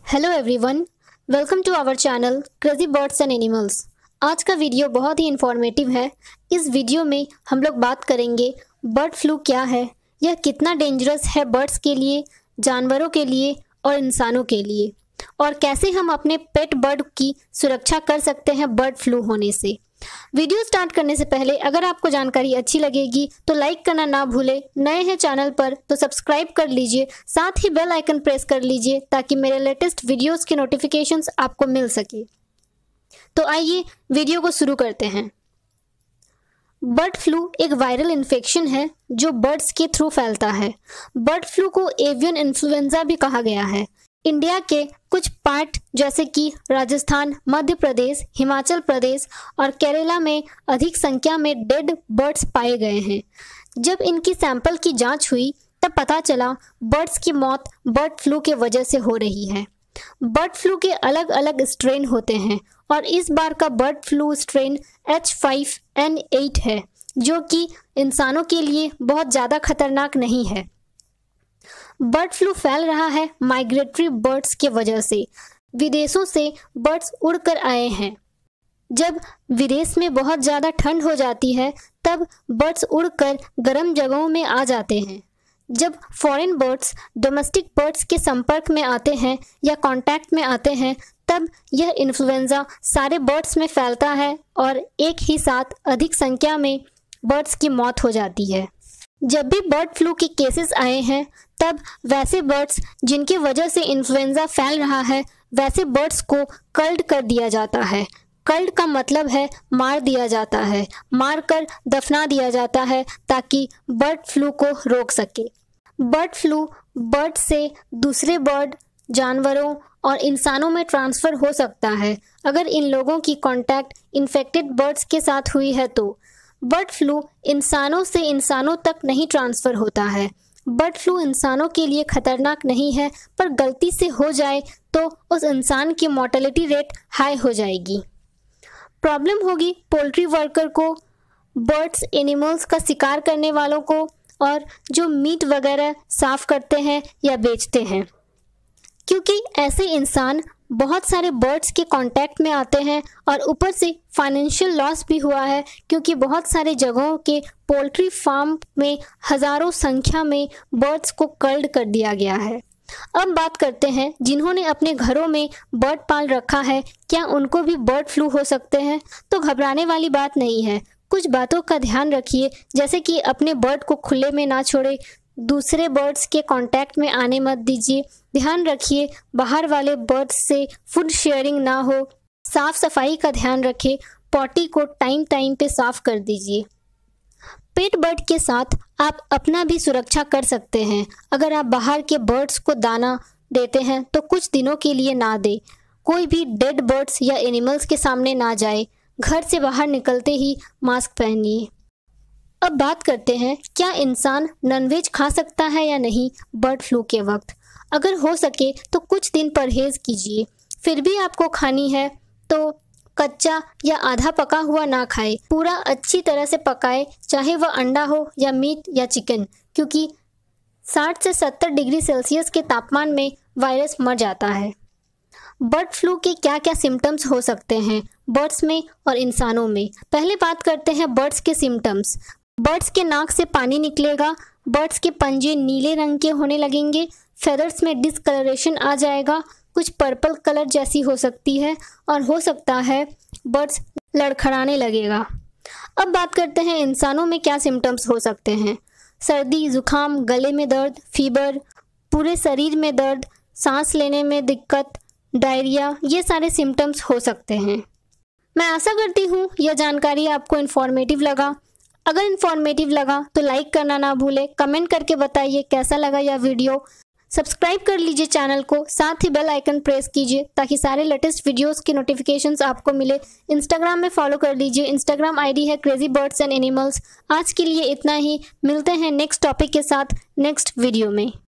Hello everyone, welcome to our channel crazy birds and animals. आज का video बहुत ही informative है। इस वीडियो में हम लोग बात करेंगे बर्ड फ्लू क्या है, यह कितना डेंजरस है बर्ड्स के लिए, जानवरों के लिए और इंसानों के लिए, और कैसे हम अपने पेट बर्ड की सुरक्षा कर सकते हैं बर्ड फ्लू होने से। वीडियो स्टार्ट करने से पहले अगर आपको जानकारी अच्छी लगेगी तो लाइक करना ना भूलें। नए हैं चैनल पर तो सब्सक्राइब कर लीजिए, साथ ही बेल आइकन प्रेस कर लीजिए ताकि मेरे लेटेस्ट वीडियोस के नोटिफिकेशंस आपको मिल सके। तो आइए वीडियो को शुरू करते हैं। बर्ड फ्लू एक वायरल इन्फेक्शन है जो बर्ड्स के थ्रू फैलता है। बर्ड फ्लू को एवियन इन्फ्लुएंजा भी कहा गया है। इंडिया के कुछ पार्ट जैसे कि राजस्थान, मध्य प्रदेश, हिमाचल प्रदेश और केरला में अधिक संख्या में डेड बर्ड्स पाए गए हैं। जब इनकी सैंपल की जांच हुई तब पता चला बर्ड्स की मौत बर्ड फ्लू के वजह से हो रही है। बर्ड फ्लू के अलग अलग स्ट्रेन होते हैं और इस बार का बर्ड फ्लू स्ट्रेन H5N8 है, जो कि इंसानों के लिए बहुत ज़्यादा खतरनाक नहीं है। बर्ड फ्लू फैल रहा है माइग्रेटरी बर्ड्स के वजह से। विदेशों से बर्ड्स उड़कर आए हैं। जब विदेश में बहुत ज़्यादा ठंड हो जाती है तब बर्ड्स उड़कर गर्म जगहों में आ जाते हैं। जब फॉरेन बर्ड्स डोमेस्टिक बर्ड्स के संपर्क में आते हैं या कांटेक्ट में आते हैं तब यह इन्फ्लुएंजा सारे बर्ड्स में फैलता है और एक ही साथ अधिक संख्या में बर्ड्स की मौत हो जाती है। जब भी बर्ड फ्लू के केसेस आए हैं तब वैसे बर्ड्स जिनकी वजह से इन्फ्लुएंजा फैल रहा है वैसे बर्ड्स को कल्ड कर दिया जाता है। कल्ड का मतलब है मार दिया जाता है, मारकर दफना दिया जाता है ताकि बर्ड फ्लू को रोक सके। बर्ड फ्लू बर्ड से दूसरे बर्ड, जानवरों और इंसानों में ट्रांसफ़र हो सकता है अगर इन लोगों की कांटेक्ट इन्फेक्टेड बर्ड्स के साथ हुई है तो। बर्ड फ्लू इंसानों से इंसानों तक नहीं ट्रांसफ़र होता है। बर्ड फ्लू इंसानों के लिए खतरनाक नहीं है, पर गलती से हो जाए तो उस इंसान की मोर्टेलिटी रेट हाई हो जाएगी। प्रॉब्लम होगी पोल्ट्री वर्कर को, बर्ड्स एनिमल्स का शिकार करने वालों को और जो मीट वगैरह साफ़ करते हैं या बेचते हैं, क्योंकि ऐसे इंसान बहुत सारे बर्ड्स के कांटेक्ट में आते हैं और ऊपर से फाइनेंशियल लॉस भी हुआ है क्योंकि बहुत सारे जगहों के पोल्ट्री फार्म में हज़ारों संख्या में बर्ड्स को कल्ड कर दिया गया है। अब बात करते हैं जिन्होंने अपने घरों में बर्ड पाल रखा है, क्या उनको भी बर्ड फ्लू हो सकते हैं? तो घबराने वाली बात नहीं है। कुछ बातों का ध्यान रखिए, जैसे कि अपने बर्ड को खुले में ना छोड़े, दूसरे बर्ड्स के कांटेक्ट में आने मत दीजिए, ध्यान रखिए बाहर वाले बर्ड्स से फूड शेयरिंग ना हो, साफ सफाई का ध्यान रखें, पॉटी को टाइम टाइम पे साफ कर दीजिए। पेट बर्ड के साथ आप अपना भी सुरक्षा कर सकते हैं। अगर आप बाहर के बर्ड्स को दाना देते हैं तो कुछ दिनों के लिए ना दें। कोई भी डेड बर्ड्स या एनिमल्स के सामने ना जाए। घर से बाहर निकलते ही मास्क पहनिए। अब बात करते हैं क्या इंसान नॉनवेज खा सकता है या नहीं बर्ड फ्लू के वक्त। अगर हो सके तो कुछ दिन परहेज कीजिए। फिर भी आपको खानी है तो कच्चा या आधा पका हुआ ना खाए, पूरा अच्छी तरह से पकाए, चाहे वह अंडा हो या मीट या चिकन, क्योंकि 60 से 70 डिग्री सेल्सियस के तापमान में वायरस मर जाता है। बर्ड फ्लू के क्या क्या सिम्टम्स हो सकते हैं बर्ड्स में और इंसानों में। पहले बात करते हैं बर्ड्स के सिम्टम्स। बर्ड्स के नाक से पानी निकलेगा, बर्ड्स के पंजे नीले रंग के होने लगेंगे, फेदर्स में डिसकलरेशन आ जाएगा, कुछ पर्पल कलर जैसी हो सकती है और हो सकता है बर्ड्स लड़खड़ाने लगेगा। अब बात करते हैं इंसानों में क्या सिम्टम्स हो सकते हैं। सर्दी, जुखाम, गले में दर्द, फीवर, पूरे शरीर में दर्द, सांस लेने में दिक्कत, डायरिया, ये सारे सिम्टम्स हो सकते हैं। मैं आशा करती हूँ यह जानकारी आपको इन्फॉर्मेटिव लगा। अगर इन्फॉर्मेटिव लगा तो लाइक करना ना भूलें, कमेंट करके बताइए कैसा लगा यह वीडियो। सब्सक्राइब कर लीजिए चैनल को, साथ ही बेल आइकन प्रेस कीजिए ताकि सारे लेटेस्ट वीडियोस के नोटिफिकेशंस आपको मिले। इंस्टाग्राम में फॉलो कर लीजिए, इंस्टाग्राम आईडी है क्रेजी बर्ड्स एंड एनिमल्स। आज के लिए इतना ही, मिलते हैं नेक्स्ट टॉपिक के साथ नेक्स्ट वीडियो में।